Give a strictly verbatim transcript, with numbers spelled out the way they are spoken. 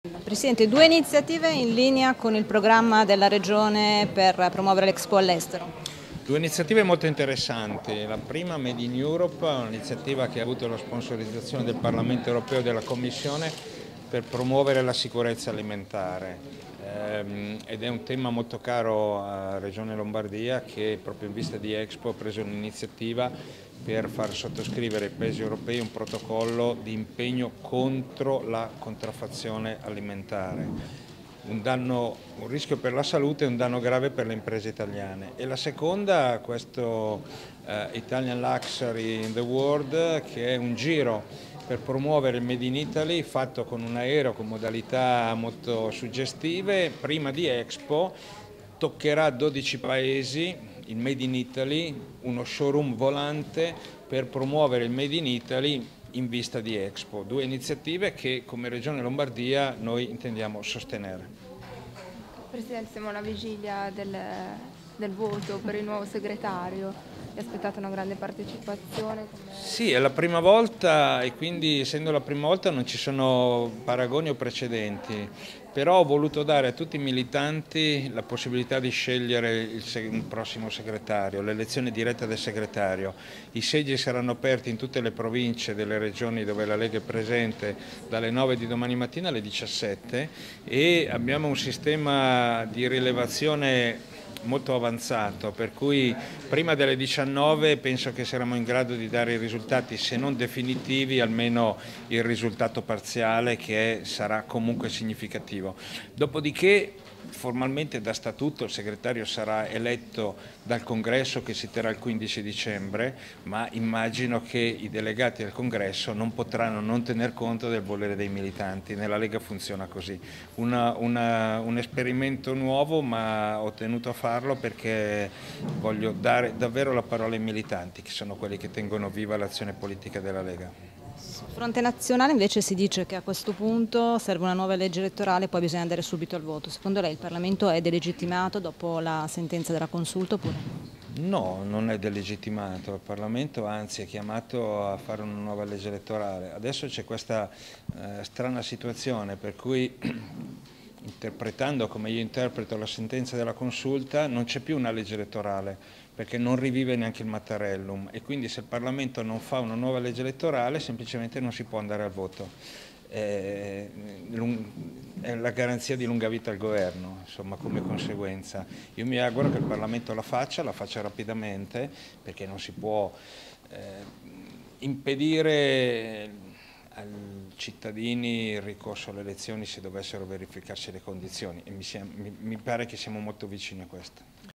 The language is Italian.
Presidente, due iniziative in linea con il programma della Regione per promuovere l'Expo all'estero. Due iniziative molto interessanti. La prima, Made in Europe, un'iniziativa che ha avuto la sponsorizzazione del Parlamento europeo e della Commissione per promuovere la sicurezza alimentare. Ehm, ed è un tema molto caro a Regione Lombardia, che proprio in vista di Expo ha preso un'iniziativa per far sottoscrivere ai paesi europei un protocollo di impegno contro la contraffazione alimentare. Un, danno, un rischio per la salute e un danno grave per le imprese italiane. E la seconda, questo eh, Italian Luxury in the World, che è un giro per promuovere il Made in Italy fatto con un aereo con modalità molto suggestive. Prima di Expo toccherà dodici paesi il Made in Italy, uno showroom volante per promuovere il Made in Italy in vista di Expo. Due iniziative che come Regione Lombardia noi intendiamo sostenere. Presidente, siamo alla vigilia del, del voto per il nuovo segretario. Vi aspettate una grande partecipazione? Come... Sì, è la prima volta e quindi essendo la prima volta non ci sono paragoni o precedenti, però ho voluto dare a tutti i militanti la possibilità di scegliere il, il prossimo segretario, l'elezione diretta del segretario. I seggi saranno aperti in tutte le province delle regioni dove la Lega è presente dalle nove di domani mattina alle diciassette e abbiamo un sistema di rilevazione molto avanzato, per cui prima delle diciannove penso che saremo in grado di dare i risultati, se non definitivi, almeno il risultato parziale che sarà comunque significativo. Dopodiché formalmente da statuto il segretario sarà eletto dal congresso che si terrà il quindici dicembre, ma immagino che i delegati del congresso non potranno non tener conto del volere dei militanti. Nella Lega funziona così. Una, una, un esperimento nuovo, ma ho tenuto a farlo perché voglio dare davvero la parola ai militanti, che sono quelli che tengono viva l'azione politica della Lega. Sul fronte nazionale invece si dice che a questo punto serve una nuova legge elettorale e poi bisogna andare subito al voto. Secondo lei il Parlamento è delegittimato dopo la sentenza della Consulta oppure no? No, non è delegittimato, il Parlamento anzi è chiamato a fare una nuova legge elettorale. Adesso c'è questa eh, strana situazione per cui interpretando come io interpreto la sentenza della Consulta non c'è più una legge elettorale perché non rivive neanche il Mattarellum e quindi se il Parlamento non fa una nuova legge elettorale semplicemente non si può andare al voto. È la garanzia di lunga vita al governo, insomma, come conseguenza. Io mi auguro che il Parlamento la faccia, la faccia rapidamente, perché non si può eh, impedire ai cittadini il ricorso alle elezioni se dovessero verificarsi le condizioni e mi, mi, mi pare che siamo molto vicini a questo.